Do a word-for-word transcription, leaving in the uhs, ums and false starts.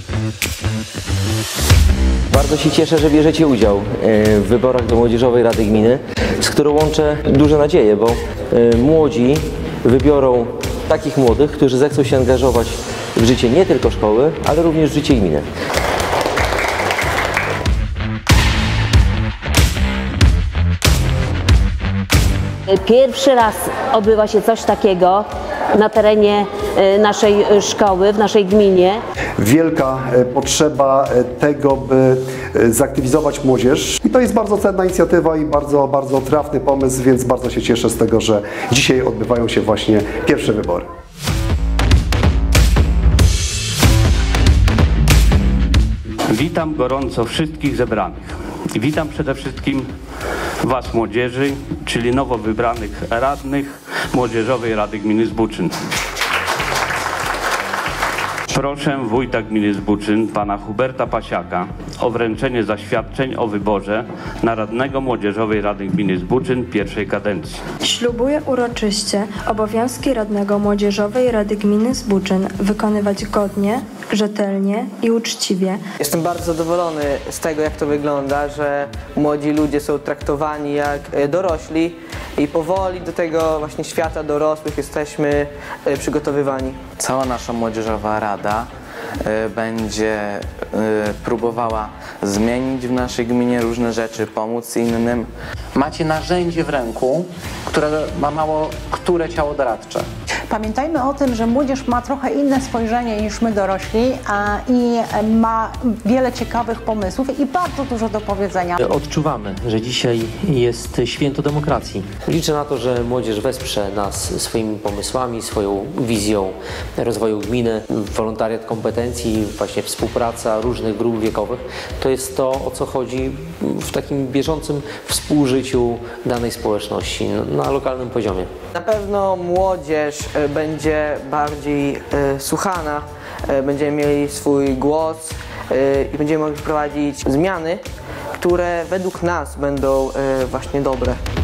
Bardzo się cieszę, że bierzecie udział w wyborach do Młodzieżowej Rady Gminy, z którą łączę duże nadzieje, bo młodzi wybiorą takich młodych, którzy zechcą się angażować w życie nie tylko szkoły, ale również w życie gminy. Pierwszy raz odbywa się coś takiego na terenie naszej szkoły, w naszej gminie. Wielka potrzeba tego, by zaktywizować młodzież. I to jest bardzo cenna inicjatywa i bardzo, bardzo trafny pomysł, więc bardzo się cieszę z tego, że dzisiaj odbywają się właśnie pierwsze wybory. Witam gorąco wszystkich zebranych. Witam przede wszystkim Was, młodzieży, czyli nowo wybranych radnych Młodzieżowej Rady Gminy Zbuczyn. Proszę wójta gminy Zbuczyn, pana Huberta Pasiaka, o wręczenie zaświadczeń o wyborze na radnego Młodzieżowej Rady Gminy Zbuczyn pierwszej kadencji. Ślubuję uroczyście obowiązki radnego Młodzieżowej Rady Gminy Zbuczyn wykonywać godnie, rzetelnie i uczciwie. Jestem bardzo zadowolony z tego, jak to wygląda, że młodzi ludzie są traktowani jak dorośli i powoli do tego właśnie świata dorosłych jesteśmy przygotowywani. Cała nasza Młodzieżowa Rada będzie próbowała zmienić w naszej gminie różne rzeczy, pomóc innym. Macie narzędzie w ręku, które ma mało które ciało doradcze. Pamiętajmy o tym, że młodzież ma trochę inne spojrzenie niż my dorośli a, i ma wiele ciekawych pomysłów i bardzo dużo do powiedzenia. Odczuwamy, że dzisiaj jest święto demokracji. Liczę na to, że młodzież wesprze nas swoimi pomysłami, swoją wizją rozwoju gminy, wolontariat kompetencji, właśnie współpraca różnych grup wiekowych. To jest to, o co chodzi w takim bieżącym współżyciu danej społeczności na lokalnym poziomie. Na pewno młodzież będzie bardziej e, słuchana, e, będziemy mieli swój głos e, i będziemy mogli wprowadzić zmiany, które według nas będą e, właśnie dobre.